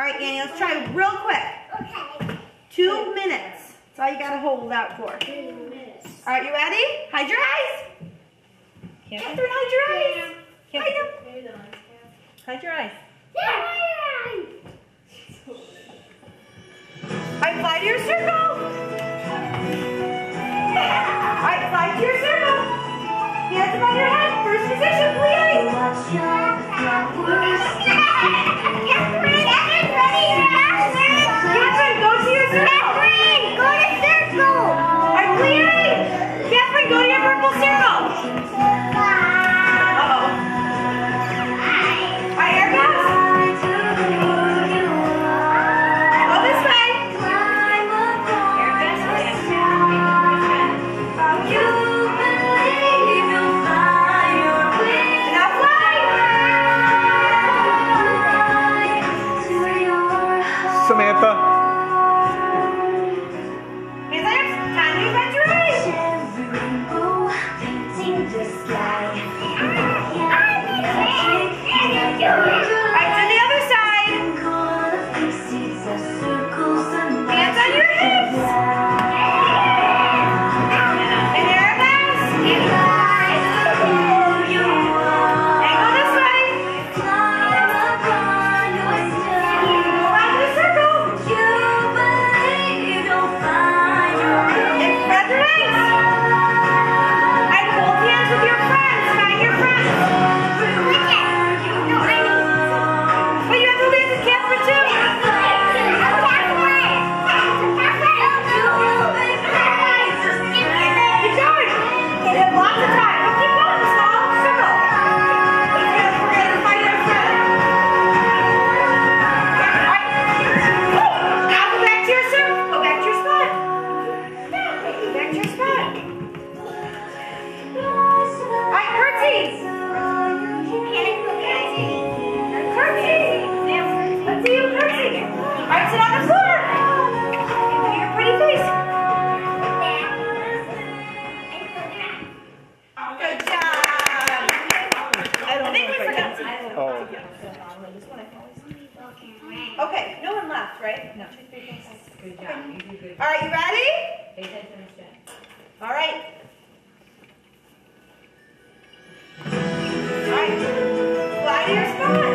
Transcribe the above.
All right, Annie, let's try real quick. Okay. 2 minutes. That's all you got to hold out for. 2 minutes. All right, you ready? Hide your eyes. Catherine, hide your eyes. Hide them. Hide your eyes. All right, fly to your circle. All right, fly to your circle. Hands above your head. First position, please. Catherine, go to your circle. Catherine, go to circle. All right, please. Catherine, go to your purple circle. Uh-oh. All right, here it goes. Go this way. Now fly. Samantha. Time to red your eyes. Right to the other side. Hands on your hips. And there it goes. And go this way. Around the circle. And spread the legs. And hold hands with your friends. Find your friends. But you have to leave the Catherine too. Keep going. You have lots of time. But keep going. Small circle. We're gonna find our friend. Alright. Now go back to your circle. Go back to your spot. Go back to your spot. Alright, curtsy. Curtsy. Let's see you curtsy. Alright, sit on the floor. Look at your pretty face. Good job. I think we forgot something. Oh. Okay, no one left, right? No. Good job. You do good. All right, you ready? Pay attention to the chin. All right. All right. Fly to your spot.